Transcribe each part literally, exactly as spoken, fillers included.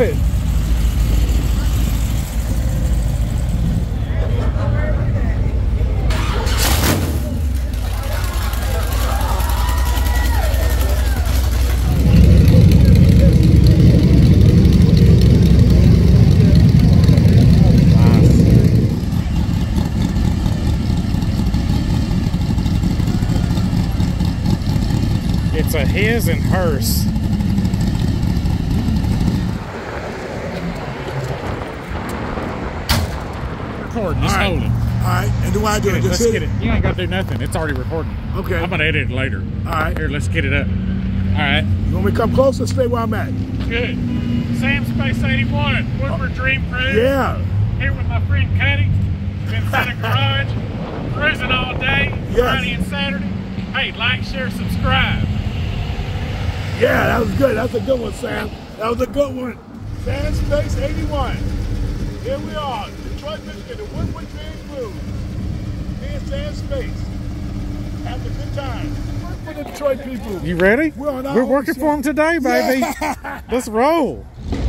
love it. It's a his and hers. Recording, just hold it. All right, and do I do it? Just Let's hit get it. it. You ain't got to do nothing. It's already recording. Okay. I'm gonna edit it later. All right. Here, let's get it up. All right. You want me to come closer or stay where I'm at? Good. Sam Space eighty-one, Woodward Dream Cruise. Yeah. Here with my friend Cuddy. Been in a garage, cruising all day, Yes. Friday and Saturday. Hey, like, share, subscribe. Yeah, that was good. That's a good one, Sam. That was a good one. Sam Space eighty-one. Here we are, Detroit, Michigan, the Woodward Dream Cruise. Me and Sam Space. Having a good time. Work for the Detroit people. You ready? We're on our We're own working ship. for them today, baby. Yeah. Let's roll.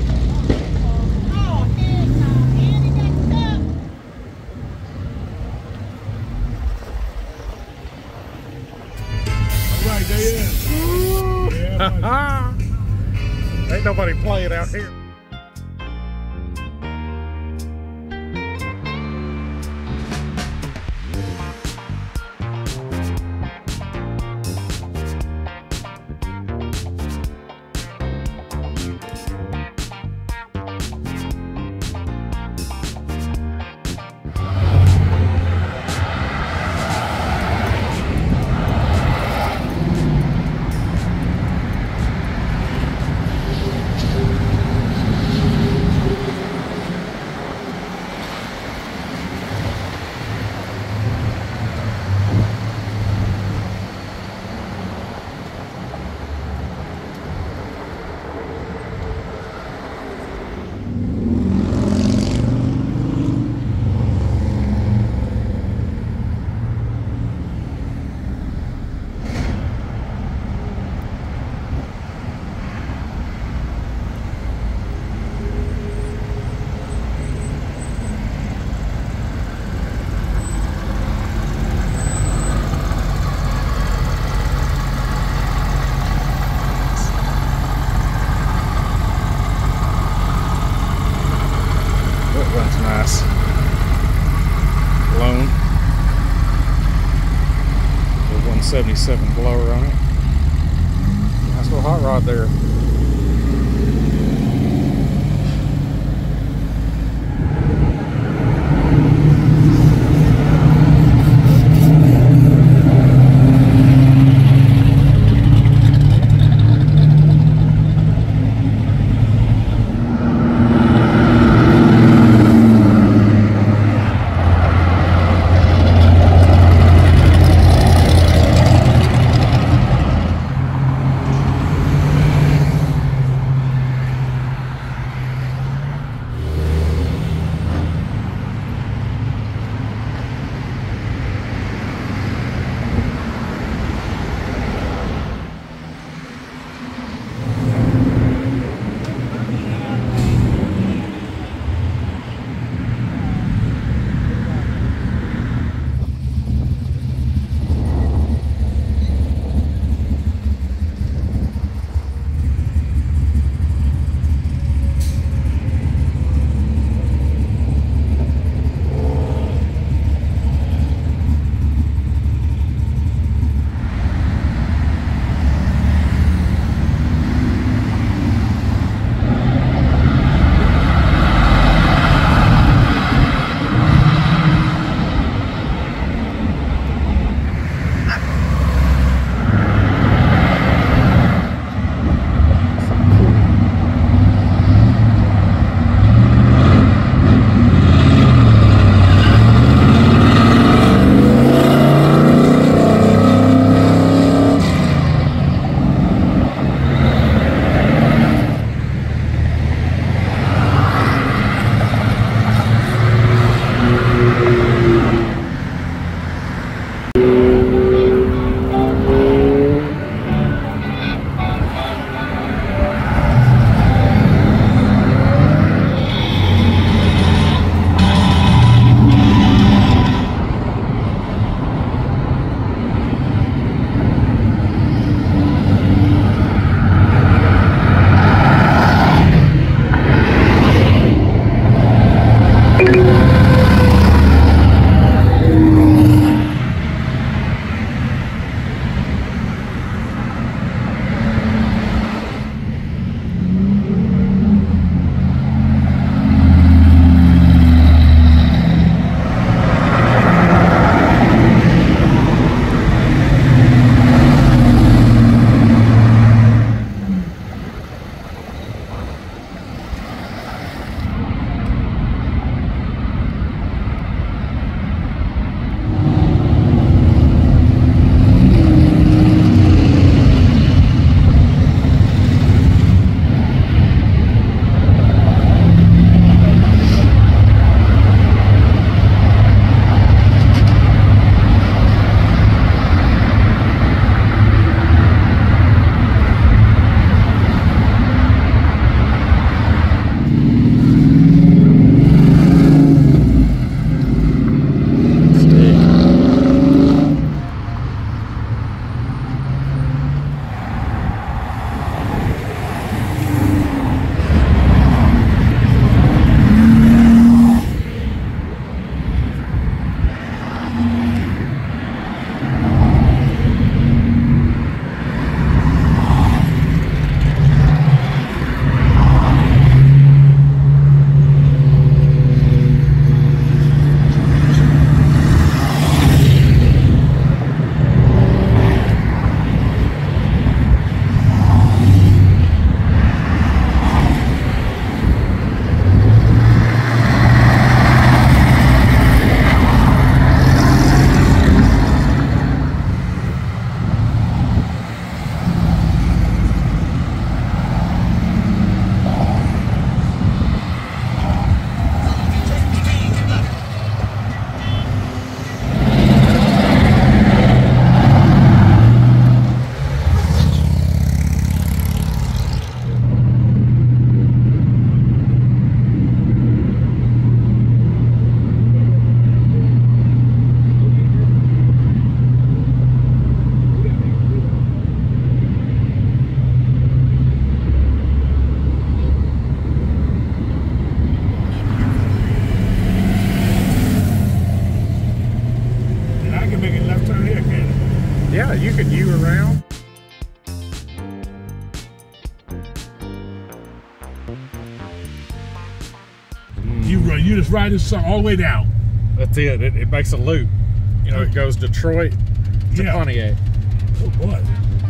All right, there it is. Yeah, buddy. Ain't nobody playing out here. That's nice. Lone. The one seventy-seven blower on it. Nice little hot rod there. right. You just ride this song all the way down. That's it. It, it makes a loop. You know, it goes Detroit to Yeah. Pontiac. Oh boy.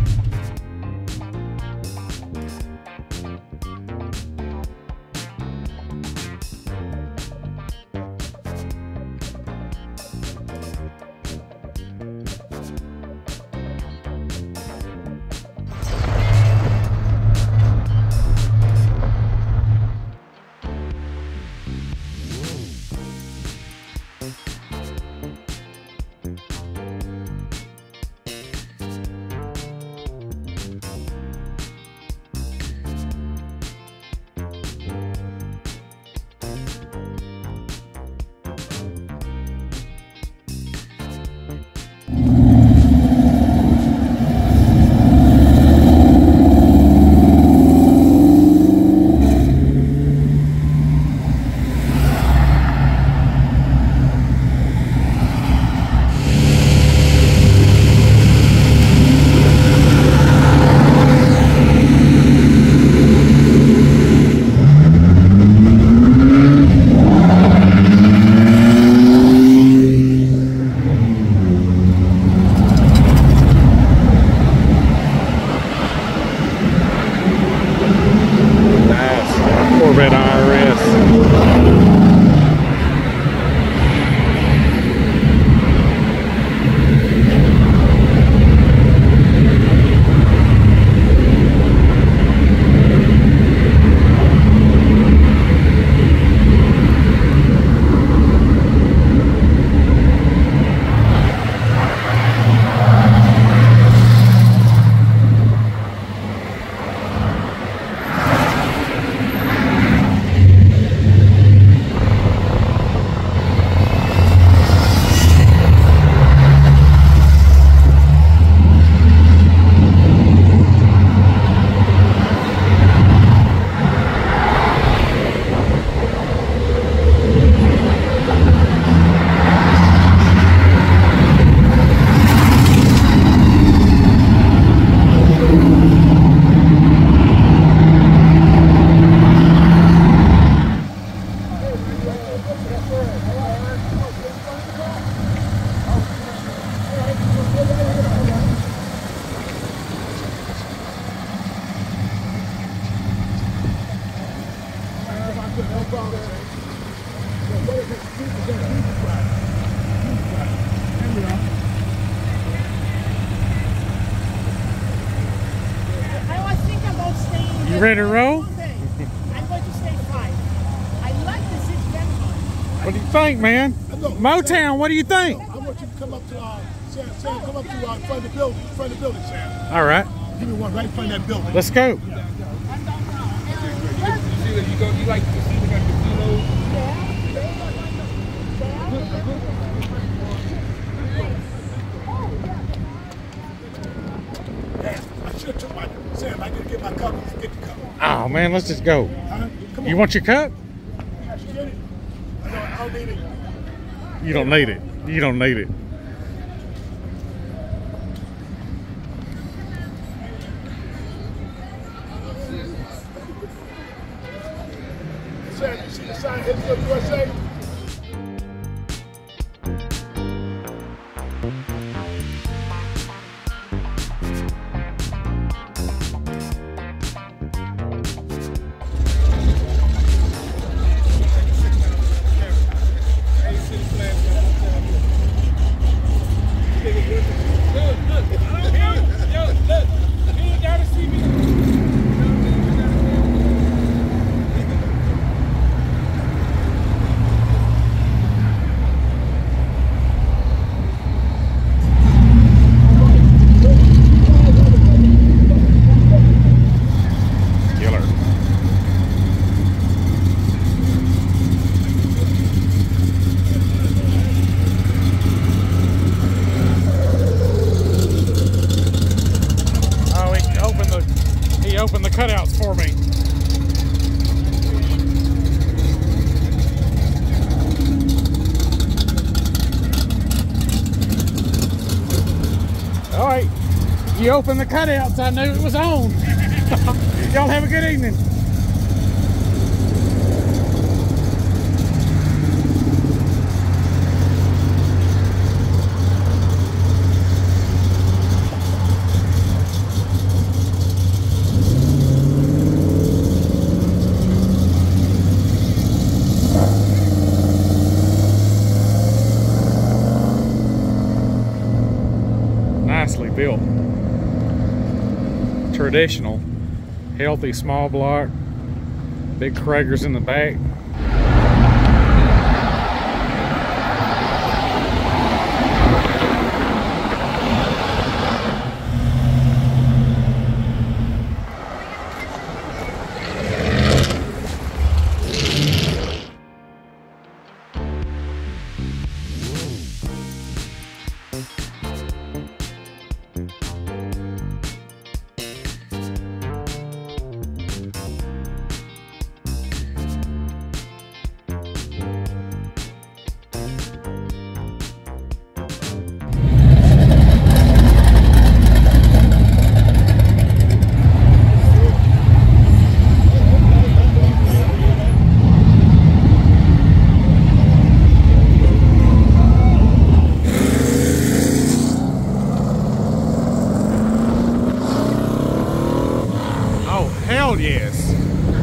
Corvette I R S. You ready to roll? I'm going to stay five. I like the city very much. What do you think, man? Motown, what do you think? I want you to come up to uh, Sam, Sam, come up to uh, front of the building, front of the building, Sam. All right, Give me one right in front of that building. let's go. You see that you go, you like to see the casinos? I should have took my Sam. I didn't get my cup. Get the cup. Oh man, let's just go. Huh? Come on. You want your cup? Get it? I don't, I don't need it. You don't need it. You don't need it. Sam, you see the sign? It's the U S A. Open the cutouts for me. All right, you opened the cutouts. I knew it was on. Y'all have a good evening. traditional. Healthy small block, big Kragers in the back. Hell yes.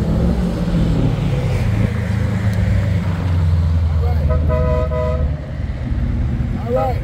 All right. All right.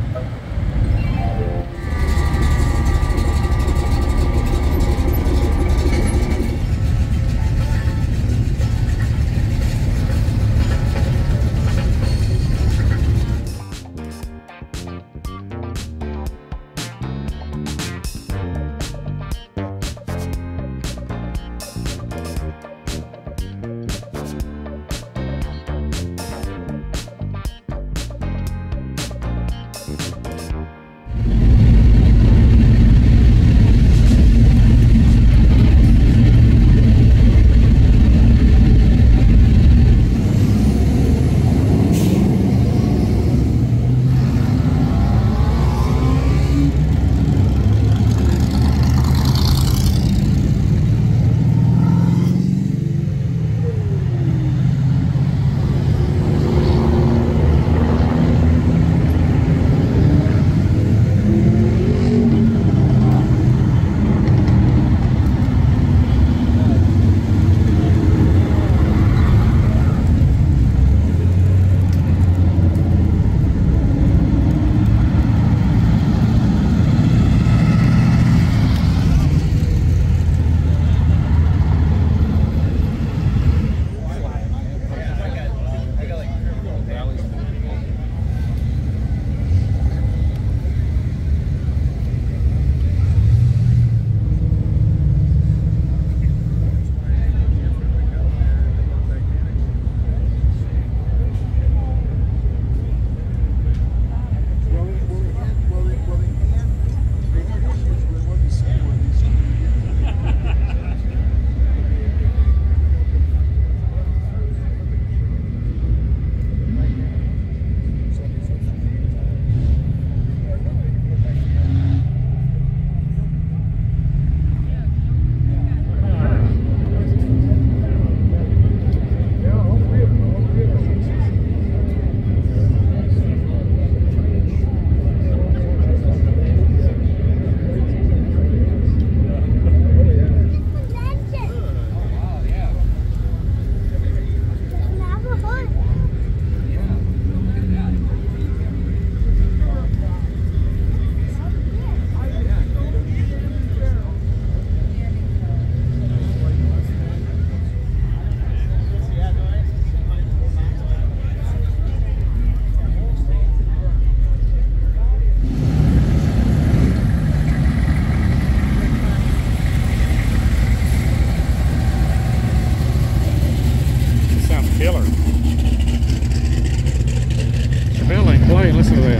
Listen to that.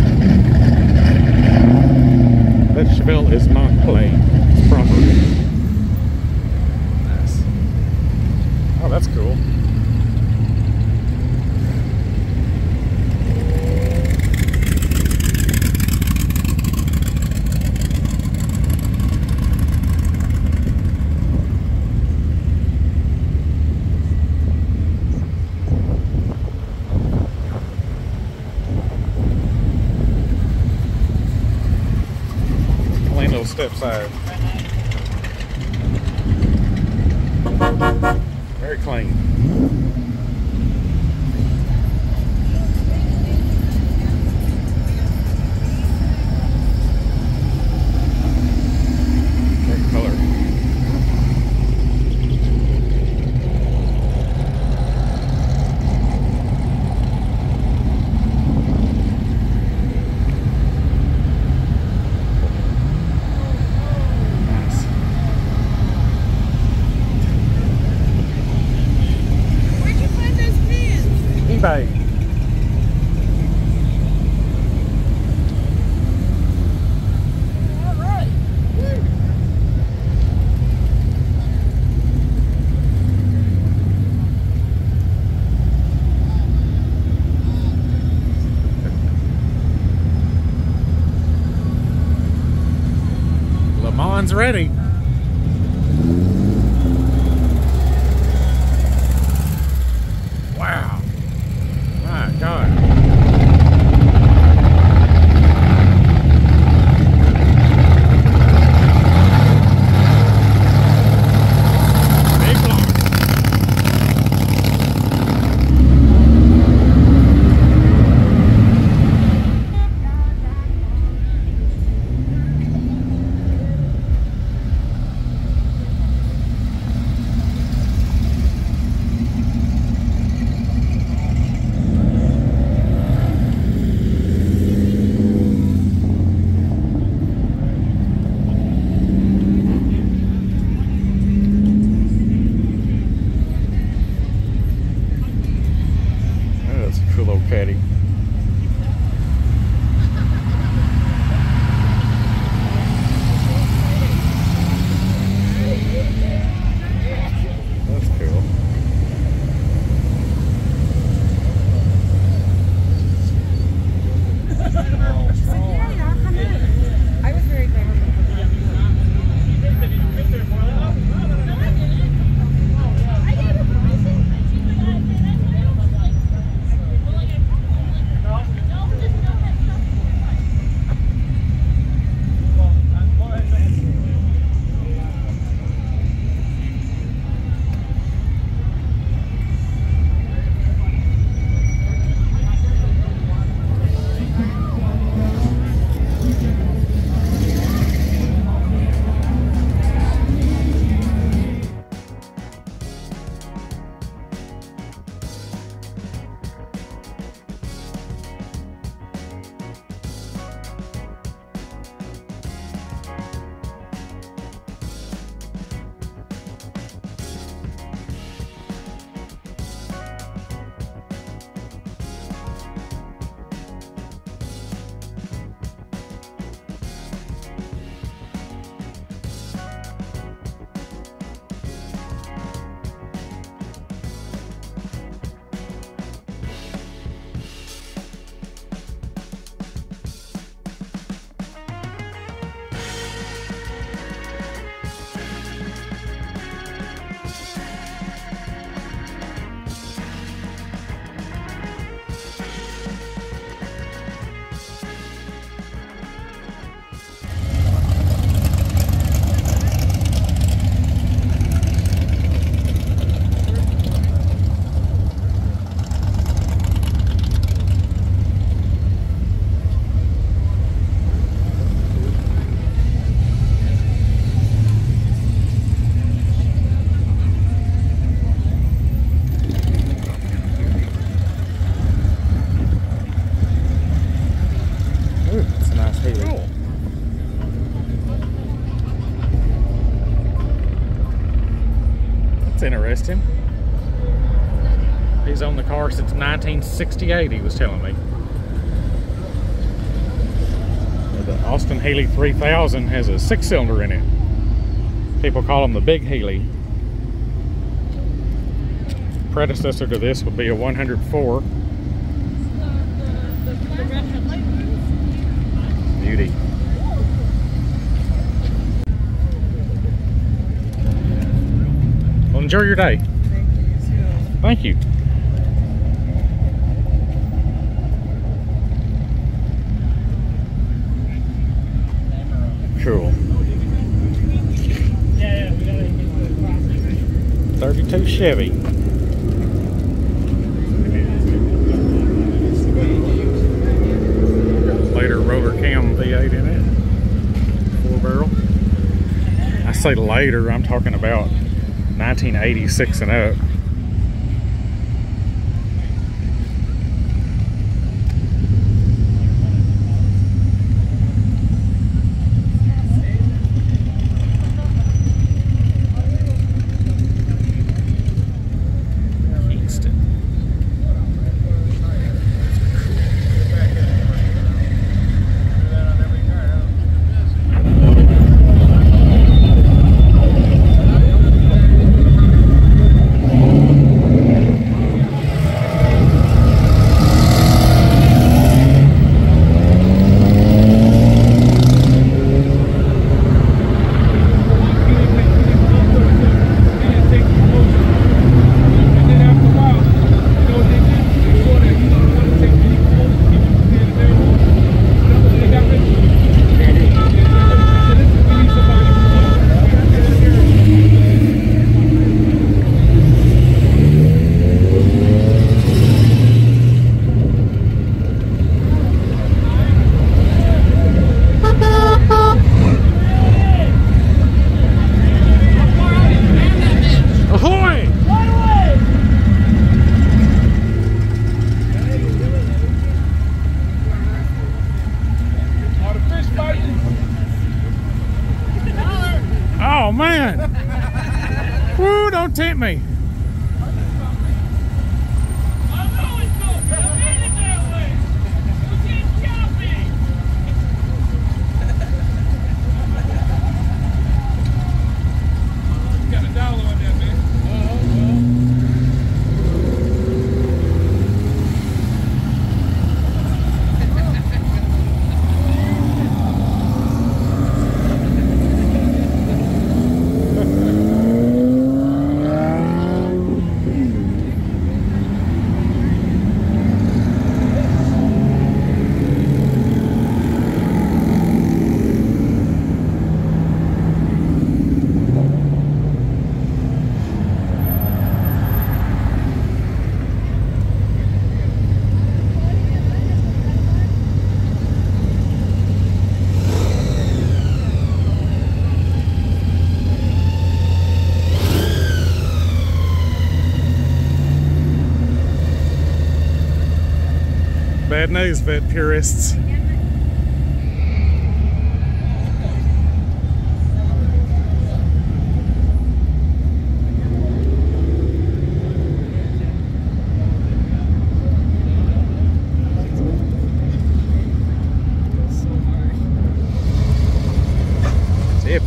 That Chevelle is not playing. It's proper. Nice. Oh, that's cool. Step side. Very clean. Great color. eBay. All right. Woo. Le Mans ready. Wow. My God. Big block. That's a cool little caddy. That's cool. I was very glad. That's interesting. He's owned the car since nineteen sixty-eight, he was telling me. The Austin Healey three thousand has a six-cylinder in it. People call him the Big Healey. Predecessor to this would be a one hundred four. Beauty. Well, enjoy your day. Thank you. Cool. thirty-two Chevy. Later roller cam V eight in it. Four barrel. I say later, I'm talking about nineteen eighty-six and up. Woo, don't tempt me. Bad news, vet purists. Tip.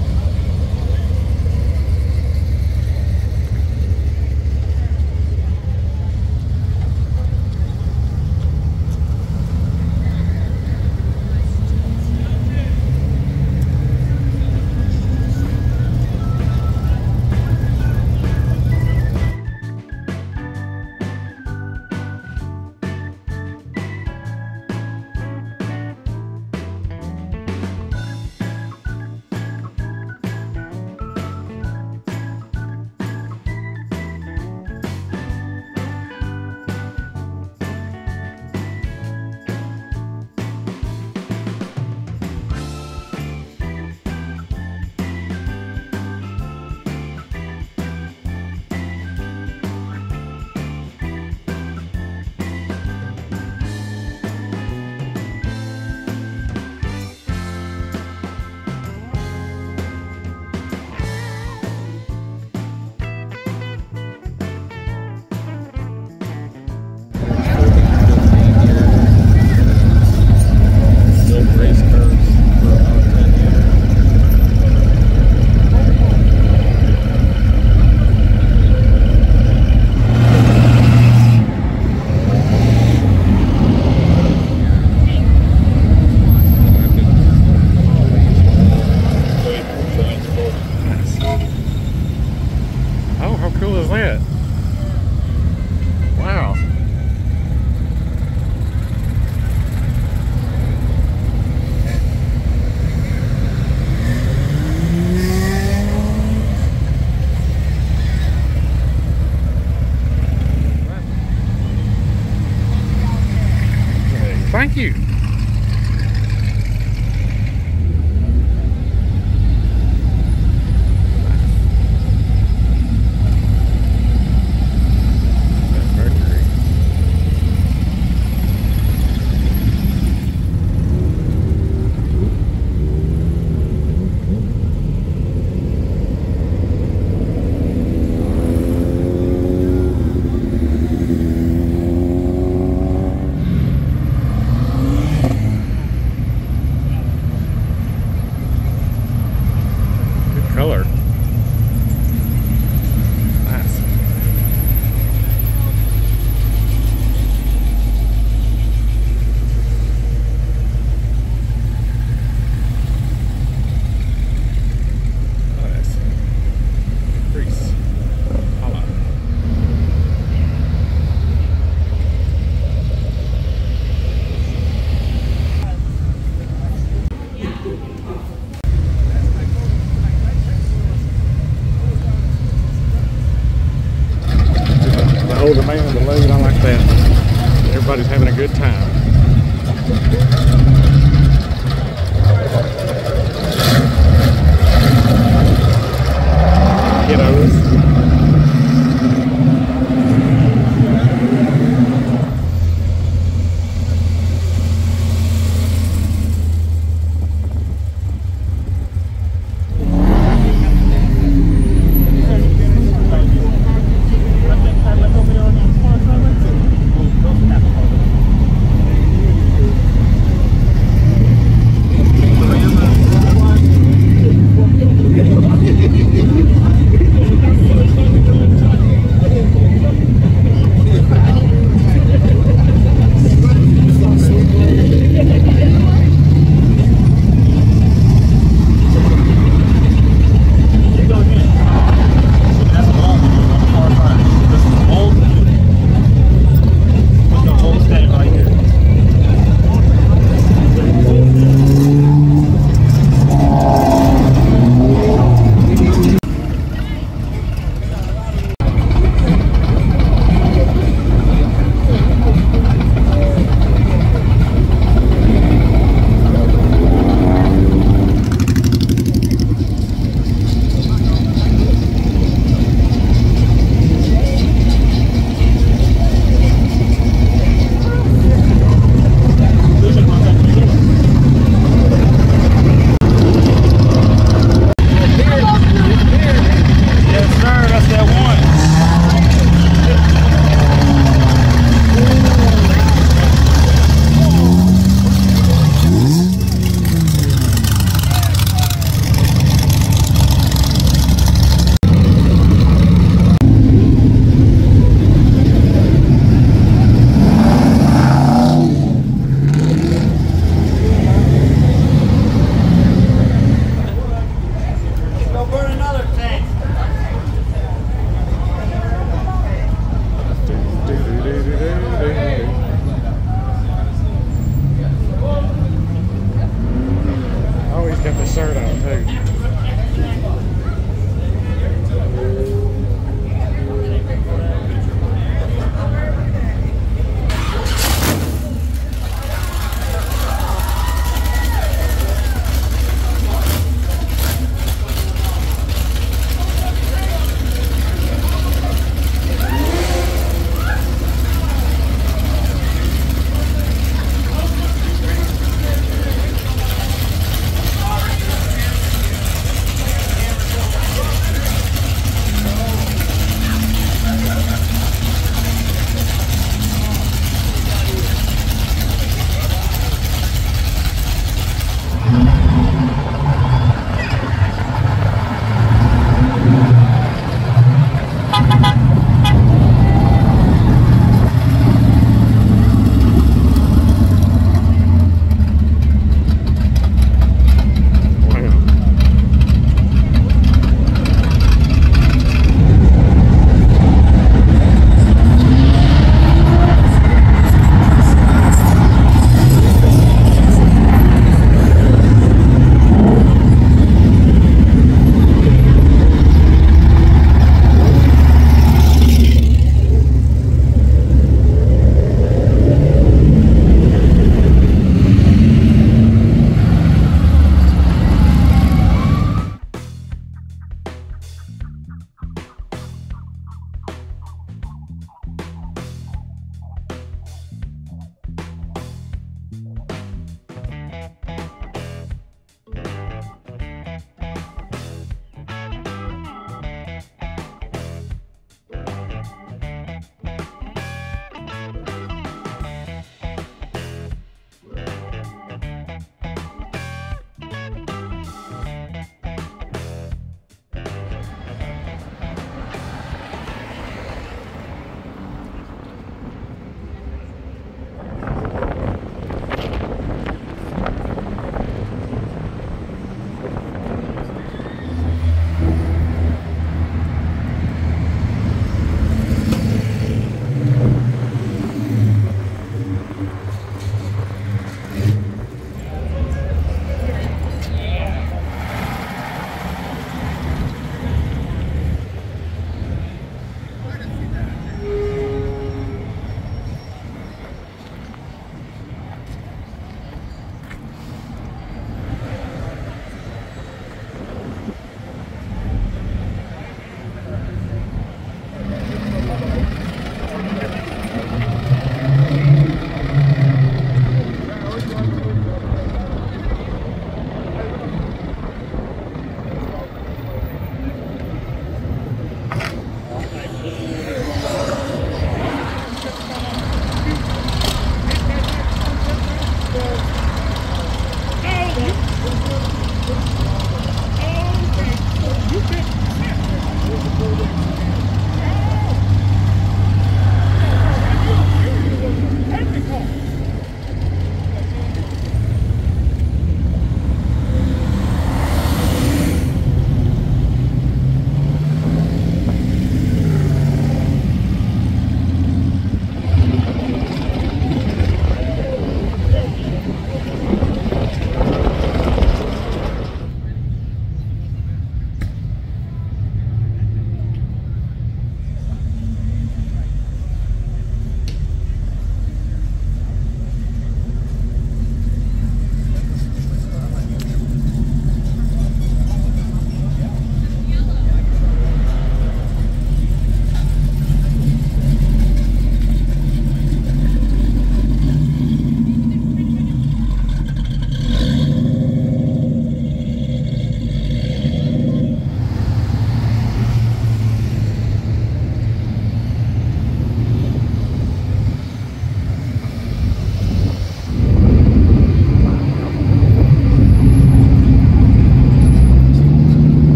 Thank you. Color. Nice. Nice. Grease. Holla. The man in the lead, I like that. Everybody's having a good time. Kiddos.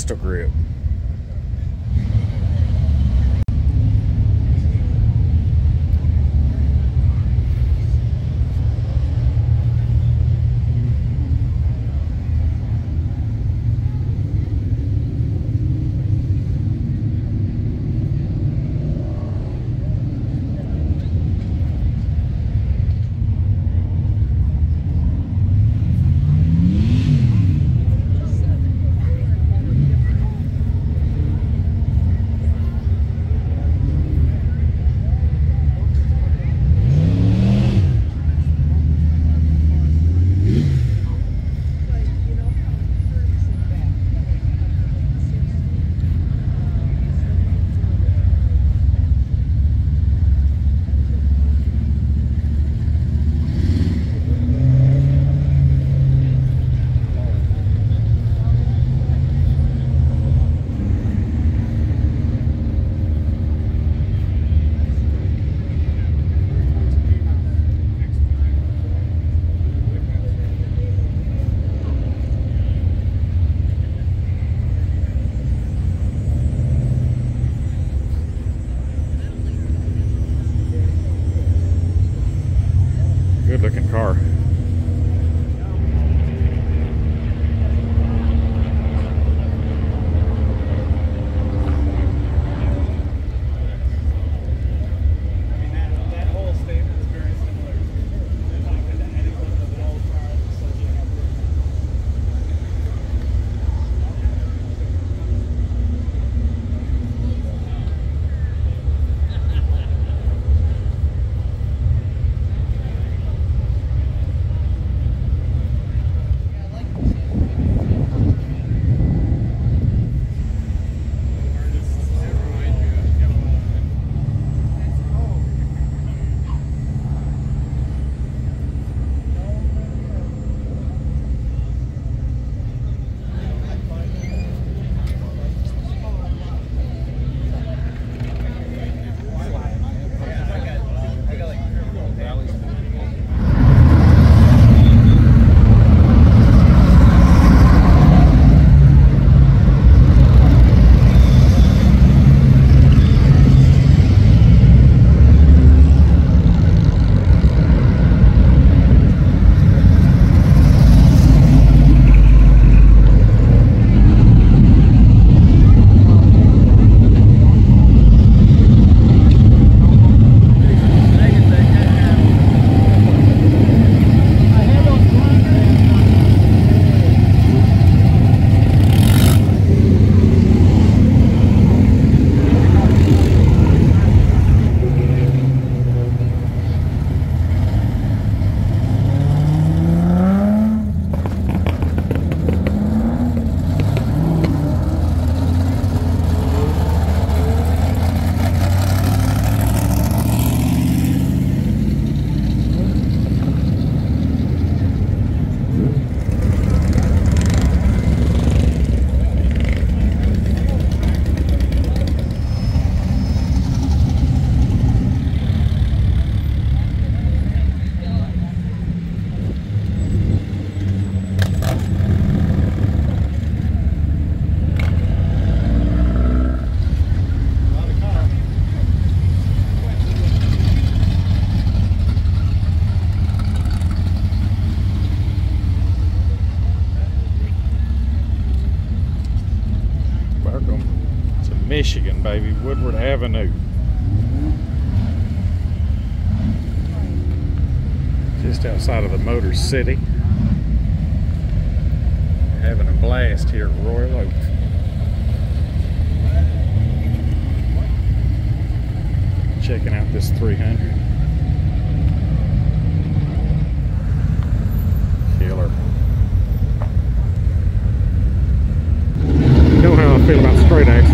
pistol grip. Good looking car. Michigan, baby, Woodward Avenue. Just outside of the Motor City. We're having a blast here at Royal Oak. Checking out this three hundred. Killer. You know how I feel about straight axles.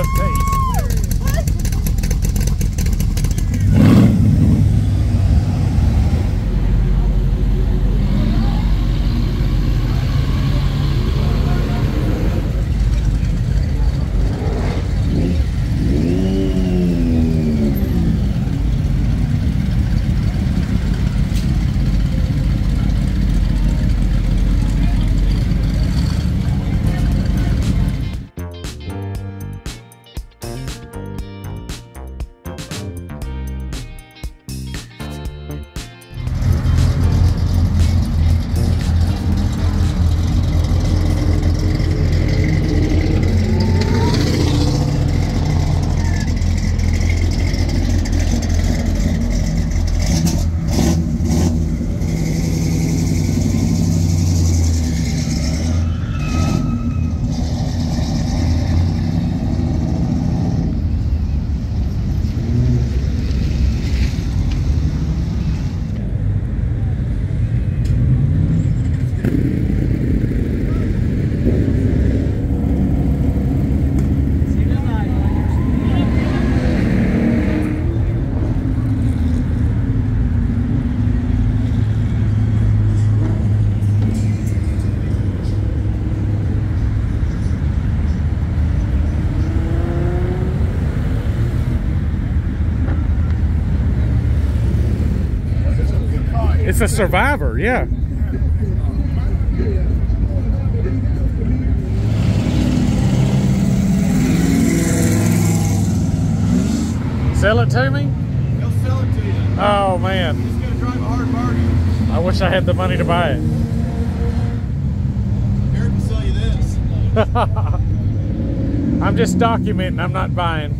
love taste. It's a Survivor, yeah. Sell it to me? He'll sell it to you. Oh man. He's gonna drive a hard bargain. I wish I had the money to buy it. Eric will sell you this. I'm just documenting, I'm not buying.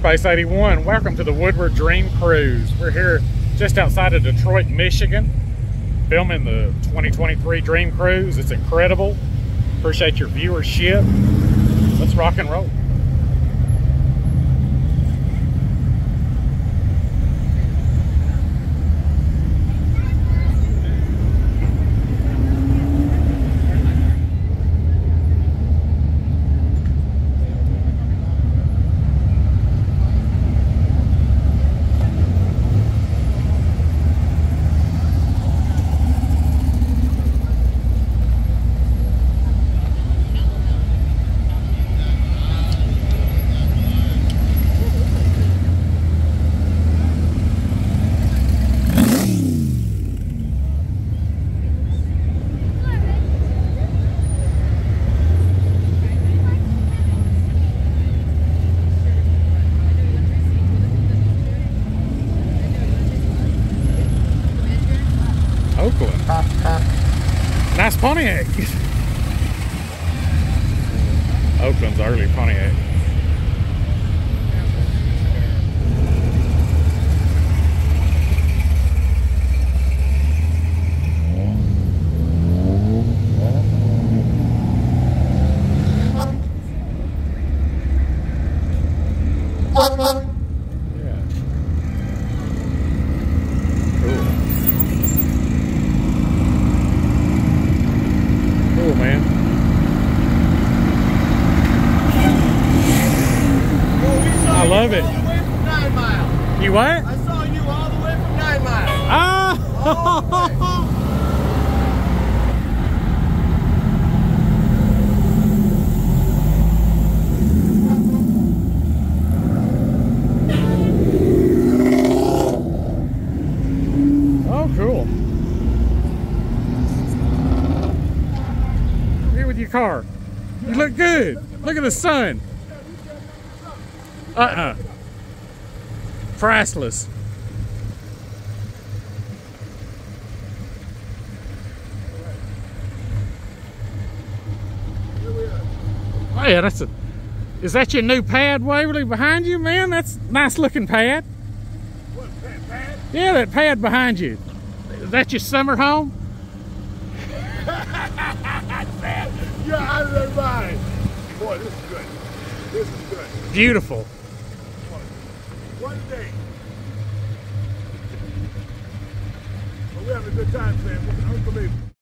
Space eighty-one. Welcome to the Woodward Dream Cruise. We're here just outside of Detroit, Michigan, filming the twenty twenty-three Dream Cruise. It's incredible. Appreciate your viewership. Let's rock and roll. Oakland. Nice Pontiac. Oakland's early Pontiac. Yeah. Cool. Cool, man. I love it. All the way from Nine Mile. You what? I saw you all the way from Nine Mile. Ah! Oh, cool. Here with your car. You look good. Look at the sun. Uh-uh. Priceless. Oh yeah, that's a. Is that your new pad, Waverly, behind you, man? That's a nice looking pad. What, pad, pad? Yeah, that pad behind you. Is that your summer home? Pad. You're out of their mind. Boy, this is good. This is good. Beautiful. One day. But we're having a good time, man. It's unbelievable.